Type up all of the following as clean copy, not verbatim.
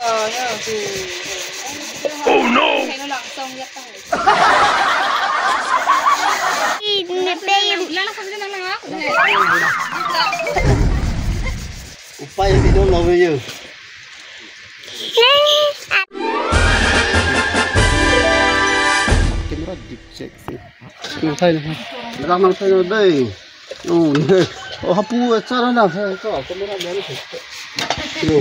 Oh no! Upaya video lo video. Camera deep check sih. Nang thay nang thay nó đây. Hapu cara na saya kau camera mana sih? Yo.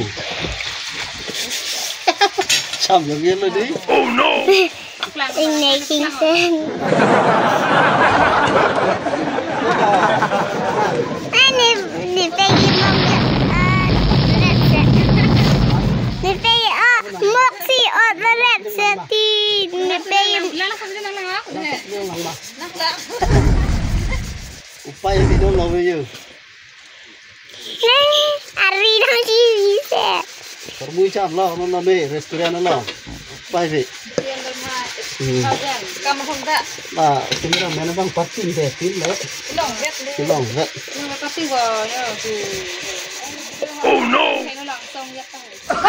Chăm giống như đi. Oh no! In making sense. Upaya video lo video. Ari dong bisa. Permui chăm lo nó bê restaurant lo. Upaya về. Kamu hendak? Nah, camera mana bang pasti deh film lah. Long vet. Pasti gua ya Oh no! langsung ya tahu.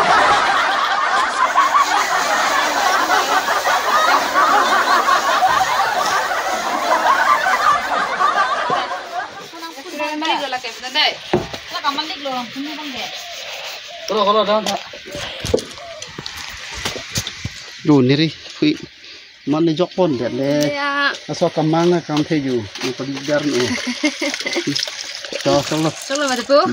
Balik lah kayak benar deh. Lah kamu balik loh, punya bang deh. Kalau dah. Duh ni ri, mana jok pon deh le. Asal kamang kam the ju, itu dijar ni. Solo. Solo macam tu.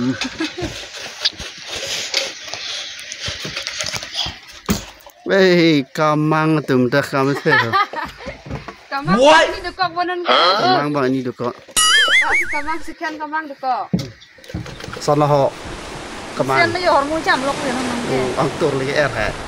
Weh, kamang tu dah kam the. Kamang ini dekok bonan. Kamang bang ini dok. Kamang sekian kamang dekok. Sana ho. Sekian Kamang. tu hormon jam lok ni namanya. Angtur lagi air ha.